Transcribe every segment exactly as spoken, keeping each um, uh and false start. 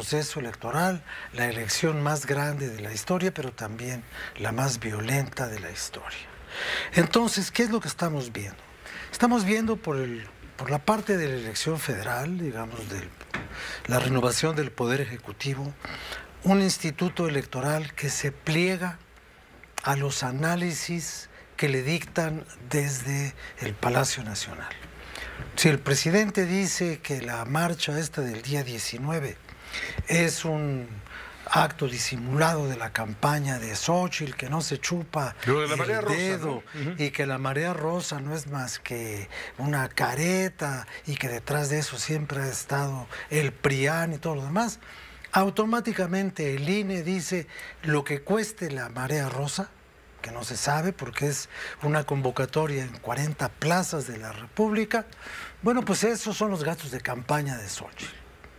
proceso electoral, la elección más grande de la historia, pero también la más violenta de la historia. Entonces, ¿qué es lo que estamos viendo? Estamos viendo por, el, por la parte de la elección federal, digamos, de la renovación del Poder Ejecutivo, un instituto electoral que se pliega a los análisis que le dictan desde el Palacio Nacional. Si el presidente dice que la marcha esta del día diecinueve es un acto disimulado de la campaña de Xóchitl, que no se chupa Lo de la el marea rosa, dedo, ¿no? Uh-huh. y que la marea rosa no es más que una careta y que detrás de eso siempre ha estado el PRIAN y todo lo demás, automáticamente el I N E dice lo que cueste la marea rosa, que no se sabe porque es una convocatoria en cuarenta plazas de la República. Bueno, pues esos son los gastos de campaña de Xóchitl.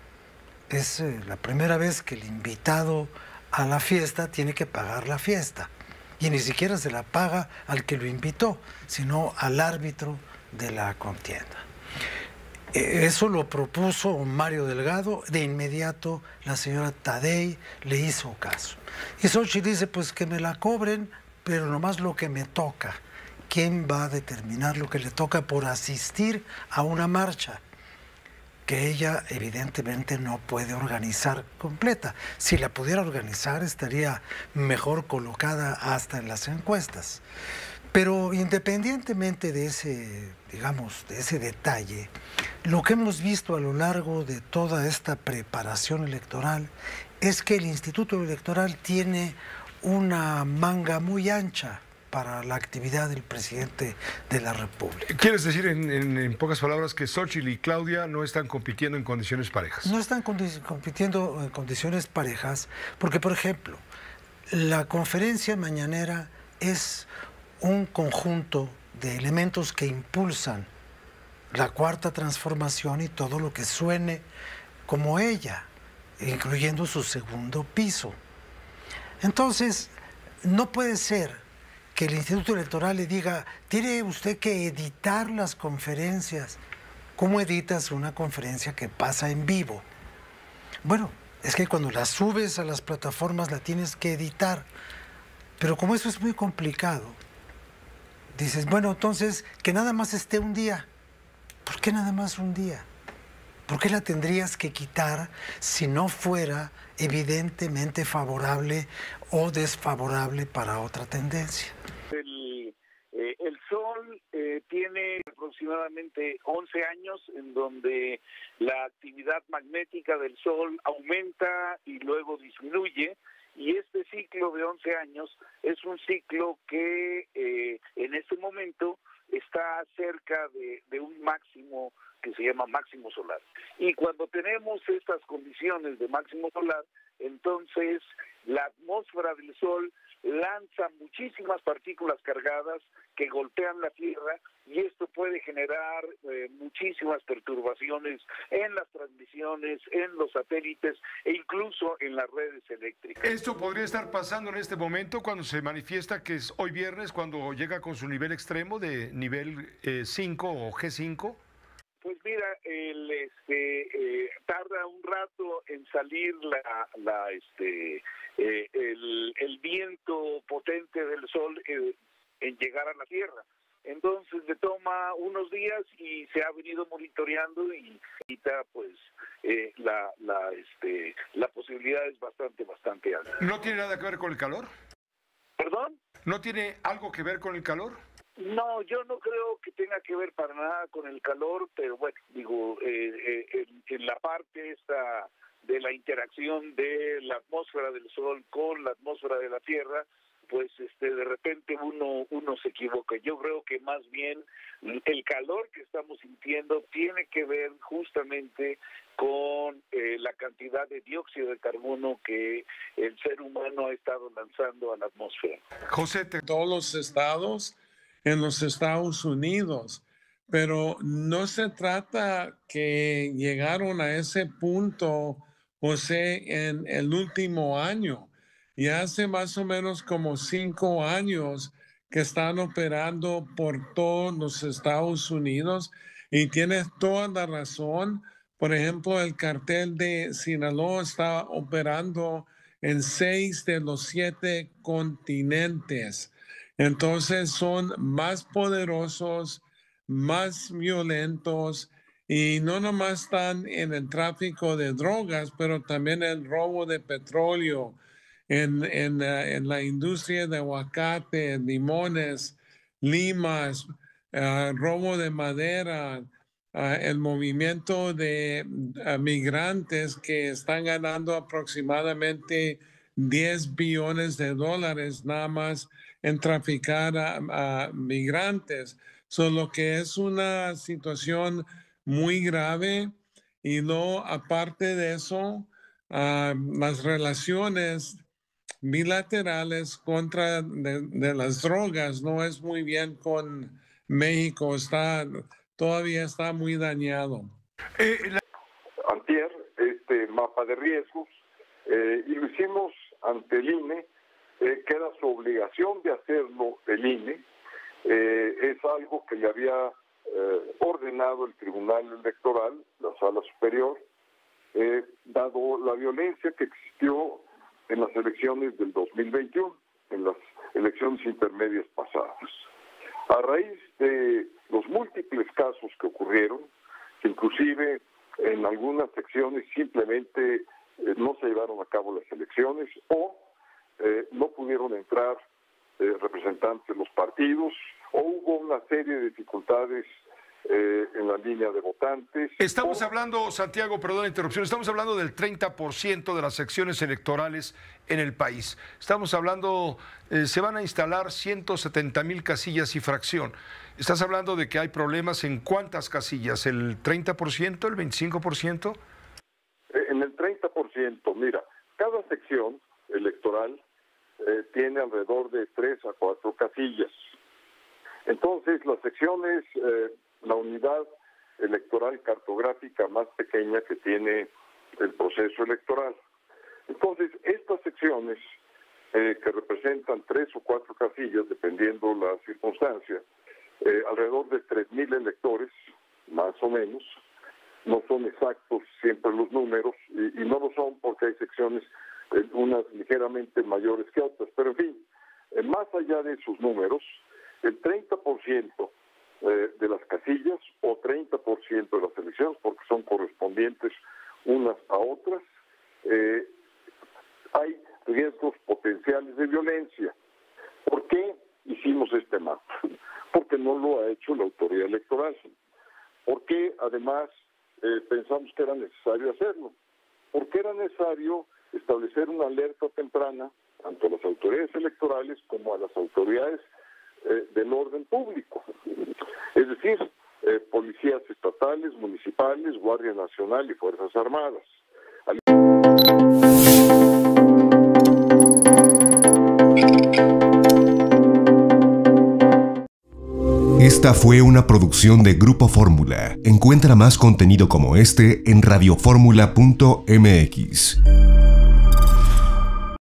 Es eh, la primera vez que el invitado a la fiesta tiene que pagar la fiesta. Y ni siquiera se la paga al que lo invitó, sino al árbitro de la contienda. Eso lo propuso Mario Delgado, de inmediato la señora Taddei le hizo caso. Y Xóchitl dice, pues que me la cobren, pero nomás lo que me toca. ¿Quién va a determinar lo que le toca por asistir a una marcha que ella evidentemente no puede organizar completa? Si la pudiera organizar estaría mejor colocada hasta en las encuestas. Pero independientemente de ese, digamos, de ese detalle, lo que hemos visto a lo largo de toda esta preparación electoral es que el Instituto Electoral tiene una manga muy ancha para la actividad del presidente de la República. ¿Quieres decir en, en, en pocas palabras que Xóchitl y Claudia no están compitiendo en condiciones parejas? No están compitiendo en condiciones parejas porque, por ejemplo, la conferencia mañanera es un conjunto de elementos que impulsan la cuarta transformación y todo lo que suene como ella, incluyendo su segundo piso. Entonces, no puede ser que el Instituto Electoral le diga, tiene usted que editar las conferencias. ¿Cómo editas una conferencia que pasa en vivo? Bueno, es que cuando la subes a las plataformas la tienes que editar. Pero como eso es muy complicado, dices, bueno, entonces que nada más esté un día. ¿Por qué nada más un día? ¿Por qué la tendrías que quitar si no fuera evidentemente favorable o desfavorable para otra tendencia? El, eh, el Sol eh, tiene aproximadamente once años en donde la actividad magnética del Sol aumenta y luego disminuye, y este ciclo de once años es un ciclo que eh, en este momento está cerca de, de un máximo que se llama máximo solar. Y cuando tenemos estas condiciones de máximo solar, entonces la atmósfera del Sol lanza muchísimas partículas cargadas que golpean la Tierra, y esto puede generar eh, muchísimas perturbaciones en las transmisiones, en los satélites e incluso en las redes eléctricas. ¿Esto podría estar pasando en este momento cuando se manifiesta, que es hoy viernes, cuando llega con su nivel extremo de nivel eh, cinco o G cinco? Pues mira, el, este, eh, tarda un rato en salir la, la, este, eh, el, el viento potente del Sol eh, en llegar a la Tierra. Entonces le toma unos días y se ha venido monitoreando, y ahorita pues eh, la, la, este, la posibilidad es bastante, bastante alta. ¿No tiene nada que ver con el calor? ¿Perdón? ¿No tiene algo que ver con el calor? No, yo no creo que tenga que ver para nada con el calor, pero bueno, digo, eh, eh, en, en la parte esta de la interacción de la atmósfera del Sol con la atmósfera de la Tierra, pues este de repente uno uno se equivoca. Yo creo que más bien el calor que estamos sintiendo tiene que ver justamente con eh, la cantidad de dióxido de carbono que el ser humano ha estado lanzando a la atmósfera. José, te... todos los estados en los Estados Unidos, pero no se trata que llegaron a ese punto, José, en el último año. Y hace más o menos como cinco años que están operando por todos los Estados Unidos, y tienes toda la razón, Por ejemplo, el cartel de Sinaloa está operando en seis de los siete continentes. Entonces son más poderosos, más violentos y no nomás están en el tráfico de drogas, pero también el robo de petróleo, en, en, uh, en la industria de aguacate, limones, limas, uh, robo de madera, uh, el movimiento de uh, migrantes que están ganando aproximadamente diez billones de dólares nada más en traficar a, a migrantes. Solo que es una situación muy grave y no, aparte de eso, uh, las relaciones bilaterales contra de, de las drogas no es muy bien con México, está, todavía está muy dañado. Eh, la... Antier, este mapa de riesgos, eh, y lo hicimos ante el I N E, eh, que era su obligación de hacerlo el I N E, eh, es algo que le había eh, ordenado el Tribunal Electoral, la Sala Superior, eh, dado la violencia que existió en las elecciones del dos mil veintiuno, en las elecciones intermedias pasadas. A raíz de los múltiples casos que ocurrieron, que inclusive en algunas secciones simplemente eh, no se llevaron a cabo las elecciones o eh, no pudieron entrar eh, representantes de los partidos, o hubo una serie de dificultades eh, en la línea de votantes. Estamos o... hablando, Santiago, perdón la interrupción, estamos hablando del treinta por ciento de las secciones electorales en el país. Estamos hablando, eh, se van a instalar ciento setenta mil casillas y fracción. ¿Estás hablando de que hay problemas en cuántas casillas? ¿El treinta por ciento, el veinticinco por ciento? En el treinta por ciento, mira, cada sección electoral eh, tiene alrededor de tres a cuatro casillas. Entonces, las secciones, eh, la unidad electoral cartográfica más pequeña que tiene el proceso electoral. Entonces, estas secciones, eh, que representan tres o cuatro casillas, dependiendo la circunstancia, eh, alrededor de tres mil electores, más o menos, no son exactos siempre los números, y, y no lo son porque hay secciones, eh, unas ligeramente mayores que otras, pero en fin, eh, más allá de esos números, el treinta por ciento eh, de las casillas o treinta por ciento de las elecciones, porque son correspondientes unas a otras, eh, hay riesgos potenciales de violencia. ¿Por qué hicimos este mapa? Porque no lo ha hecho la autoridad electoral. ¿Por qué además eh, pensamos que era necesario hacerlo? Porque era necesario establecer una alerta temprana tanto a las autoridades electorales como a las autoridades eh, del orden público. Es decir, eh, policías estatales, municipales, Guardia Nacional y Fuerzas Armadas. Al... Esta fue una producción de Grupo Fórmula. Encuentra más contenido como este en radio fórmula punto m x.